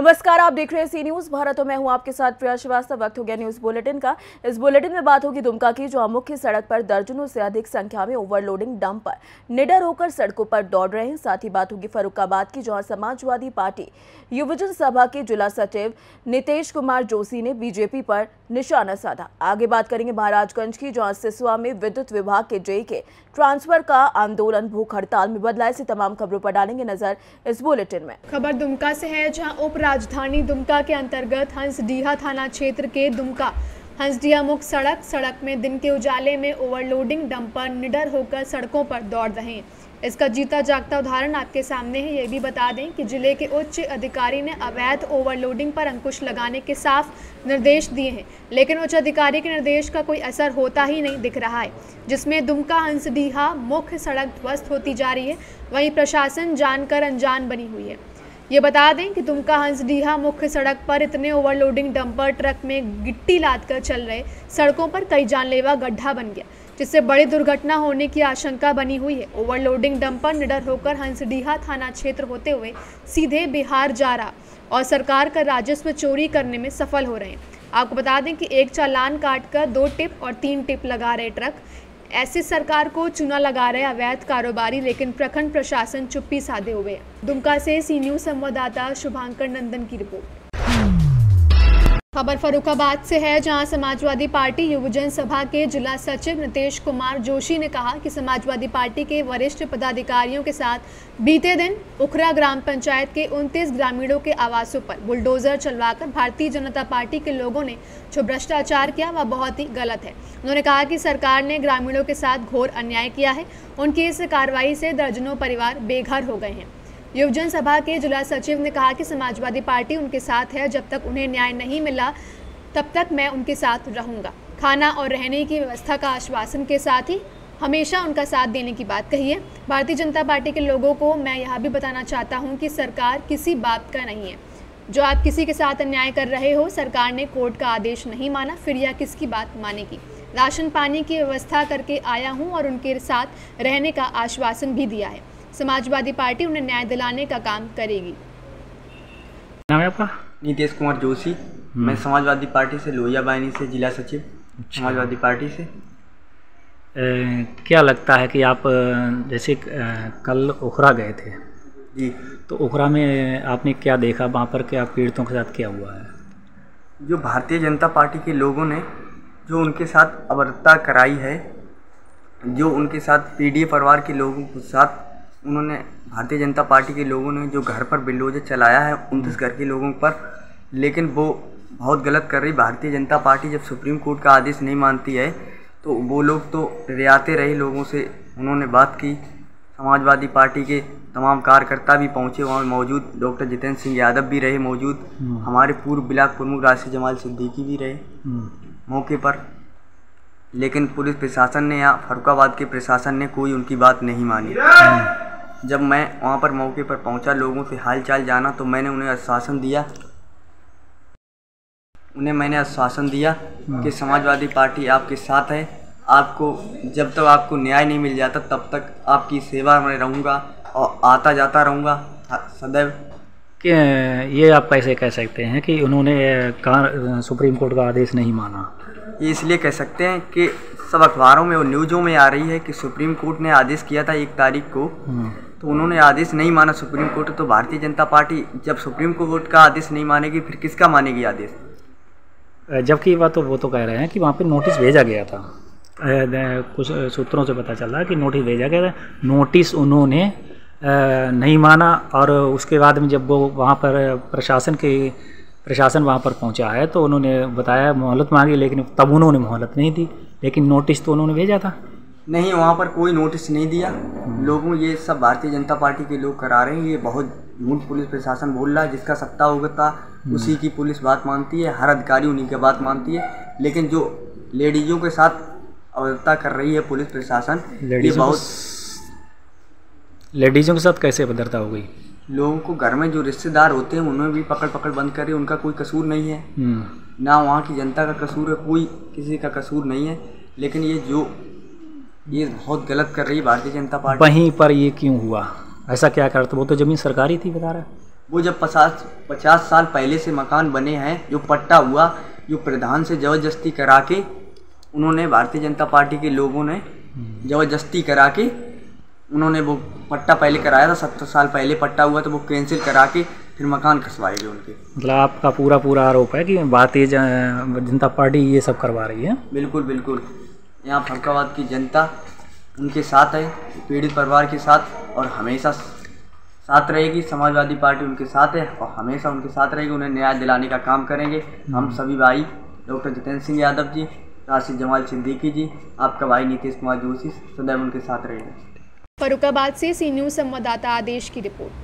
नमस्कार, आप देख रहे हैं सी न्यूज भारत और मैं हूं आपके साथ प्रिया श्रीवास्तव। वक्त हो गया न्यूज बुलेटिन का। इस बुलेटिन में बात होगी दुमका की, जहां मुख्य सड़क पर दर्जनों से अधिक संख्या में ओवरलोडिंग डंपर निडर होकर सड़कों पर दौड़ रहे हैं। साथ ही बात होगी फर्रुखाबाद की, जहां समाजवादी पार्टी युवजन सभा के जिला सचिव नितेश कुमार जोशी ने बीजेपी पर निशाना साधा। आगे बात करेंगे महाराजगंज की, जहां सिसवा में विद्युत विभाग के जेई के ट्रांसफर का आंदोलन भूख हड़ताल में बदला। ऐसी तमाम खबरों पर डालेंगे नजर इस बुलेटिन में। खबर दुमका से है, जहां उप राजधानी दुमका के अंतर्गत हंसडीहा थाना क्षेत्र के दुमका हंसडीहा मुख्य सड़क में दिन के उजाले में ओवरलोडिंग डंपर निडर होकर सड़कों पर दौड़ रहे हैं। इसका जीता जागता उदाहरण आपके सामने है। ये भी बता दें कि जिले के उच्च अधिकारी ने अवैध ओवरलोडिंग पर अंकुश लगाने के साफ निर्देश दिए हैं, लेकिन उच्च अधिकारी के निर्देश का कोई असर होता ही नहीं दिख रहा है, जिसमें दुमका हंसडीहा मुख्य सड़क ध्वस्त होती जा रही है। वहीं प्रशासन जानकर अनजान बनी हुई है। ये बता दें कि दुमका हंसडीहा मुख्य सड़क पर इतने ओवरलोडिंग डंपर ट्रक में गिट्टी लादकर चल रहे सड़कों पर कई जानलेवा गड्ढा बन गया, जिससे बड़ी दुर्घटना होने की आशंका बनी हुई है। ओवरलोडिंग डंपर निडर होकर हंसडीहा थाना क्षेत्र होते हुए सीधे बिहार जा रहा और सरकार का राजस्व चोरी करने में सफल हो रहे हैं। आपको बता दें कि एक चालान काटकर 2 टिप और 3 टिप लगा रहे ट्रक ऐसे सरकार को चूना लगा रहे अवैध कारोबारी, लेकिन प्रखंड प्रशासन चुप्पी साधे हुए है। दुमका से सी न्यूज संवाददाता शुभांकर नंदन की रिपोर्ट। खबर फर्रुखाबाद से है, जहां समाजवादी पार्टी युवजन सभा के जिला सचिव नितेश कुमार जोशी ने कहा कि समाजवादी पार्टी के वरिष्ठ पदाधिकारियों के साथ बीते दिन उखरा ग्राम पंचायत के 29 ग्रामीणों के आवासों पर बुलडोजर चलवाकर भारतीय जनता पार्टी के लोगों ने जो भ्रष्टाचार किया वह बहुत ही गलत है। उन्होंने कहा कि सरकार ने ग्रामीणों के साथ घोर अन्याय किया है। उनकी इस कार्रवाई से दर्जनों परिवार बेघर हो गए हैं। युवजन सभा के जिला सचिव ने कहा कि समाजवादी पार्टी उनके साथ है। जब तक उन्हें न्याय नहीं मिला तब तक मैं उनके साथ रहूंगा। खाना और रहने की व्यवस्था का आश्वासन के साथ ही हमेशा उनका साथ देने की बात कही है। भारतीय जनता पार्टी के लोगों को मैं यह भी बताना चाहता हूं कि सरकार किसी बात का नहीं है। जो आप किसी के साथ अन्याय कर रहे हो, सरकार ने कोर्ट का आदेश नहीं माना, फिर यह किसकी बात मानेगी। राशन पानी की व्यवस्था करके आया हूँ और उनके साथ रहने का आश्वासन भी दिया है। समाजवादी पार्टी उन्हें न्याय दिलाने का काम करेगी। नाम है आपका? नितेश कुमार जोशी। मैं समाजवादी पार्टी से लोहिया बाहिनी से जिला सचिव समाजवादी पार्टी से। क्या लगता है कि आप जैसे कल उखरा गए थे जी, तो उखरा में आपने क्या देखा, वहाँ पर क्या पीड़ितों के साथ क्या हुआ है? जो भारतीय जनता पार्टी के लोगों ने जो उनके साथ अबरता कराई है, जो उनके साथ पीड़ित परिवार के लोगों के साथ उन्होंने भारतीय जनता पार्टी के लोगों ने जो घर पर बुलडोजर चलाया है 29 घर के लोगों पर, लेकिन वो बहुत गलत कर रही। भारतीय जनता पार्टी जब सुप्रीम कोर्ट का आदेश नहीं मानती है तो वो लोग तो रियाते रहे लोगों से। उन्होंने बात की, समाजवादी पार्टी के तमाम कार्यकर्ता भी पहुंचे वहाँ मौजूद, डॉक्टर जितेंद्र सिंह यादव भी रहे मौजूद, हमारे पूर्व ब्लॉक प्रमुख राशि जमाल सिद्दीकी भी रहे मौके पर। लेकिन पुलिस प्रशासन ने या फर्रुखाबाद के प्रशासन ने कोई उनकी बात नहीं मानी। जब मैं वहाँ पर मौके पर पहुँचा, लोगों से हालचाल जाना, तो मैंने उन्हें आश्वासन दिया कि समाजवादी पार्टी आपके साथ है। आपको जब तक आपको न्याय नहीं मिल जाता तब तक आपकी सेवा में रहूँगा और आता जाता रहूँगा सदैव। कि ये आप कैसे कह सकते हैं कि उन्होंने सुप्रीम कोर्ट का आदेश नहीं माना? ये इसलिए कह सकते हैं कि सब अखबारों में और न्यूज़ों में आ रही है कि सुप्रीम कोर्ट ने आदेश किया था 1 तारीख को, तो उन्होंने आदेश नहीं माना सुप्रीम कोर्ट। तो भारतीय जनता पार्टी जब सुप्रीम कोर्ट का आदेश नहीं मानेगी फिर किसका मानेगी आदेश? जबकि बात तो वो तो कह रहे हैं कि वहाँ पे नोटिस भेजा गया था। कुछ सूत्रों से पता चल रहा है कि नोटिस भेजा गया था, नोटिस उन्होंने नहीं माना। और उसके बाद में जब वो वहाँ पर प्रशासन वहाँ पर पहुँचा है तो उन्होंने बताया मोहलत मांगी, लेकिन तब उन्होंने मोहलत नहीं दी, लेकिन नोटिस तो उन्होंने भेजा था। नहीं, वहाँ पर कोई नोटिस नहीं दिया। लोगों ये सब भारतीय जनता पार्टी के लोग करा रहे हैं। ये बहुत झूठ पुलिस प्रशासन बोल रहा है। जिसका सत्ता होता उसी की पुलिस बात मानती है, हर अधिकारी उन्हीं की बात मानती है। लेकिन जो लेडीज़ों के साथ अवैधता कर रही है पुलिस प्रशासन, ये बहुत लेडीज़ों के साथ कैसे अभद्रता हो गई? लोगों को घर में जो रिश्तेदार होते हैं उन्हें भी पकड़ बंद करे। उनका कोई कसूर नहीं है, ना वहाँ की जनता का कसूर है, कोई किसी का कसूर नहीं है। लेकिन ये बहुत गलत कर रही है भारतीय जनता पार्टी। वहीं पर ये क्यों हुआ? ऐसा क्या करता? वो तो ज़मीन सरकारी थी बता रहा है। वो जब 50 साल पहले से मकान बने हैं, जो पट्टा हुआ, जो प्रधान से ज़बरदस्ती करा के उन्होंने, भारतीय जनता पार्टी के लोगों ने ज़बरदस्ती करा के उन्होंने वो पट्टा पहले कराया था, 70 साल पहले पट्टा हुआ तो वो कैंसिल करा के फिर मकान खसवाए गए उनके। मतलब आपका पूरा आरोप है कि भारतीय जनता पार्टी ये सब करवा रही है? बिल्कुल बिल्कुल। यहाँ फरुखाबाद की जनता उनके साथ है, पीड़ित परिवार के साथ, और हमेशा साथ रहेगी। समाजवादी पार्टी उनके साथ है और हमेशा उनके साथ रहेगी। उन्हें न्याय दिलाने का काम करेंगे हम सभी भाई, डॉक्टर जितेंद्र सिंह यादव जी, राशिद जमाल सिद्दीकी जी, आपका भाई नीतीश कुमार जोशी सदैव उनके साथ रहेगा। फरुखाबाद से सी न्यूज़ संवाददाता आदेश की रिपोर्ट।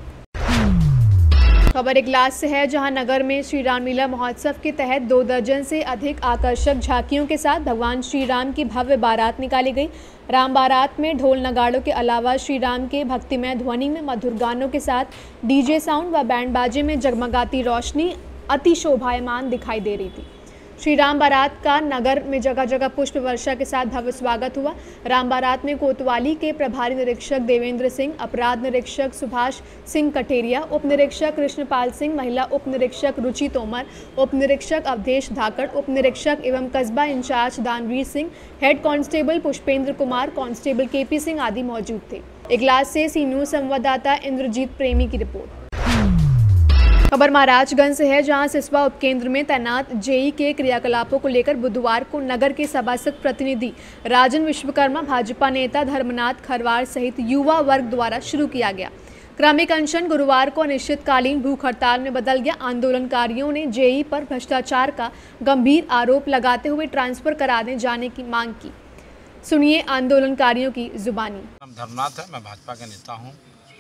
खबर इगलास से है, जहां नगर में श्री रामलीला महोत्सव के तहत 2 दर्जन से अधिक आकर्षक झांकियों के साथ भगवान श्री राम की भव्य बारात निकाली गई। राम बारात में ढोल नगाड़ों के अलावा श्री राम के भक्तिमय ध्वनि में मधुर गानों के साथ डीजे साउंड व बैंड बाजे में जगमगाती रोशनी अति शोभायमान दिखाई दे रही थी। श्री राम बारात का नगर में जगह जगह पुष्प वर्षा के साथ भव्य स्वागत हुआ। राम बारात में कोतवाली के प्रभारी निरीक्षक देवेंद्र सिंह, अपराध निरीक्षक सुभाष सिंह कटेरिया, उप निरीक्षक कृष्णपाल सिंह, महिला उप निरीक्षक रुचि तोमर, उप निरीक्षक अवधेश धाकड़, उप निरीक्षक एवं कस्बा incharge Danveer Singh, head constable Pushpendra Kumar, constable KP Singh आदि मौजूद थे। इगलास से सी न्यूज़ संवाददाता इंद्रजीत प्रेमी की रिपोर्ट। खबर महाराजगंज से है, जहां सिसवा उपकेंद्र में तैनात जेई के क्रियाकलापों को लेकर बुधवार को नगर के सभासद प्रतिनिधि राजन विश्वकर्मा, भाजपा नेता धर्मनाथ खरवार सहित युवा वर्ग द्वारा शुरू किया गया क्रमिक अनशन गुरुवार को अनिश्चितकालीन भूख हड़ताल में बदल गया। आंदोलनकारियों ने जेई पर भ्रष्टाचार का गंभीर आरोप लगाते हुए ट्रांसफर कराने जाने की मांग की। सुनिए आंदोलनकारियों की जुबानी। धर्मनाथ है, मैं भाजपा का नेता हूँ।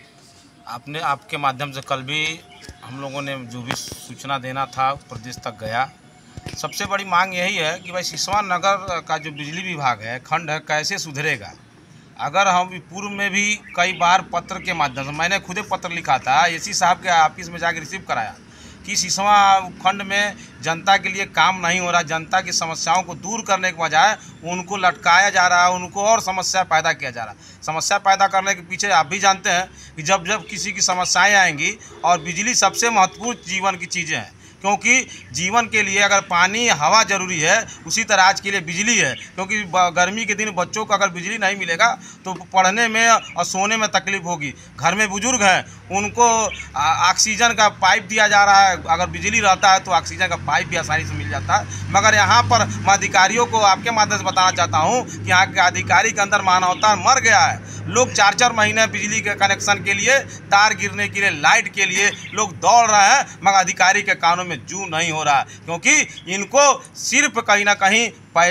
आपके माध्यम से कल भी हम लोगों ने जो भी सूचना देना था प्रदेश तक गया। सबसे बड़ी मांग यही है कि भाई सिसवा नगर का जो बिजली विभाग है, खंड है, कैसे सुधरेगा। अगर हम पूर्व में भी कई बार पत्र के माध्यम से, मैंने खुद एक पत्र लिखा था, एसी साहब के ऑफिस में जाकर रिसीव कराया कि सिसवा खंड में जनता के लिए काम नहीं हो रहा, जनता की समस्याओं को दूर करने के बजाय उनको लटकाया जा रहा है, उनको और समस्या पैदा किया जा रहा है। समस्या पैदा करने के पीछे आप भी जानते हैं कि जब किसी की समस्याएं आएंगी, और बिजली सबसे महत्वपूर्ण जीवन की चीज़ें हैं, क्योंकि जीवन के लिए अगर पानी हवा ज़रूरी है, उसी तरह आज के लिए बिजली है। क्योंकि गर्मी के दिन बच्चों को अगर बिजली नहीं मिलेगा तो पढ़ने में और सोने में तकलीफ होगी। घर में बुजुर्ग हैं, उनको ऑक्सीजन का पाइप दिया जा रहा है, अगर बिजली रहता है तो ऑक्सीजन का पाइप भी आसानी से मिल जाता है। मगर यहाँ पर मैं अधिकारियों को आपके माध्यम से बताना चाहता हूँ कि यहाँ के अधिकारी के अंदर मानवता मर गया है। लोग 4-4 महीने बिजली के कनेक्शन के लिए, तार गिरने के लिए, लाइट के लिए लोग दौड़ रहे हैं, मगर अधिकारी के कानों में जू नहीं हो रहा है, क्योंकि इनको सिर्फ कहीं ना कहीं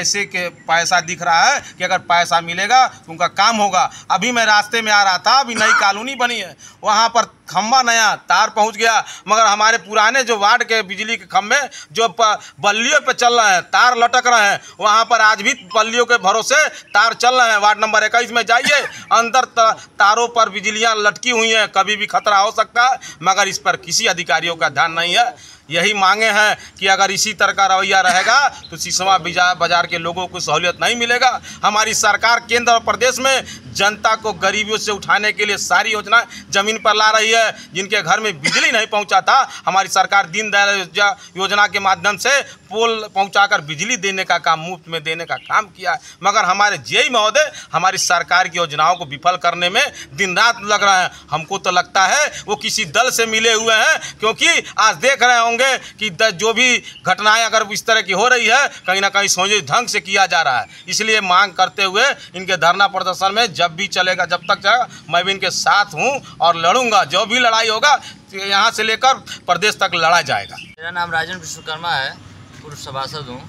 पैसा दिख रहा है कि अगर पैसा मिलेगा तो उनका काम होगा। अभी मैं रास्ते में आ रहा था, अभी नई कॉलोनी बनी है, वहाँ पर खम्बा नया तार पहुँच गया, मगर हमारे पुराने जो वार्ड के बिजली के खम्भे जो बल्लियों पे चल रहे हैं, तार लटक रहे हैं, वहाँ पर आज भी बल्लियों के भरोसे तार चल रहे हैं। वार्ड नंबर 21 में जाइए, अंदर तारों पर बिजलियाँ लटकी हुई हैं, कभी भी खतरा हो सकता है, मगर इस पर किसी अधिकारियों का ध्यान नहीं है। यही मांगे हैं कि अगर इसी तरह का रवैया रहेगा तो सिसवा बाजार के लोगों को सहूलियत नहीं मिलेगा। हमारी सरकार केंद्र और प्रदेश में जनता को गरीबियों से उठाने के लिए सारी योजना जमीन पर ला रही है। जिनके घर में बिजली नहीं पहुंचा था, हमारी सरकार दीनदयाल योजना के माध्यम से पोल पहुंचाकर बिजली देने का काम, मुफ्त में देने का काम किया है। मगर हमारे जेई महोदय हमारी सरकार की योजनाओं को विफल करने में दिन रात लग रहे हैं। हमको तो लगता है वो किसी दल से मिले हुए हैं, क्योंकि आज देख रहे होंगे कि जो भी घटनाएं अगर इस तरह की हो रही है, कहीं ना कहीं सोचे ढंग से किया जा रहा है। इसलिए मांग करते हुए इनके धरना प्रदर्शन में जब भी चलेगा, जब तक चलेगा, मैं भी इनके साथ हूं और लड़ूंगा। जो भी लड़ाई होगा यहां से लेकर प्रदेश तक लड़ा जाएगा। मेरा नाम राजन विश्वकर्मा है, पूर्व सभासद हूँ।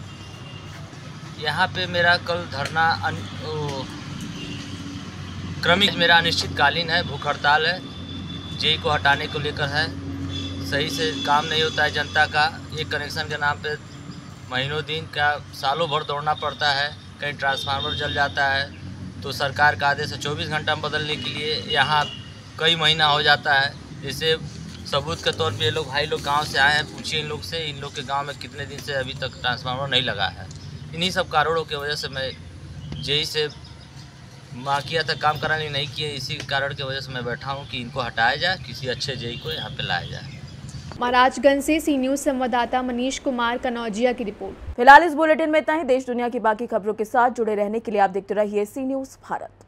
यहाँ पे मेरा कल धरना क्रमिक मेरा अनिश्चितकालीन है, भूख हड़ताल है, जेई को हटाने को लेकर है। सही से काम नहीं होता है जनता का। एक कनेक्शन के नाम पे महीनों दिन का, सालों भर दौड़ना पड़ता है। कहीं ट्रांसफार्मर जल जाता है तो सरकार का आदेश है 24 घंटा में बदलने के लिए, यहाँ कई महीना हो जाता है। जैसे सबूत के तौर पे ये लोग भाई लोग गांव से आए हैं, पूछिए इन लोग से, इन लोग के गांव में कितने दिन से अभी तक ट्रांसफार्मर नहीं लगा है। इन्हीं सब कारणों की वजह से मैं जेई से माँ किया था, काम कराने नहीं किए। इसी कारण की वजह से मैं बैठा हूँ कि इनको हटाया जाए, किसी अच्छे जेई को यहाँ पे लाया जाए। महाराजगंज से सी न्यूज़ संवाददाता मनीष कुमार कनौजिया की रिपोर्ट। फिलहाल इस बुलेटिन में इतना ही। देश दुनिया की बाकी खबरों के साथ जुड़े रहने के लिए आप देखते रहिए सी न्यूज़ भारत।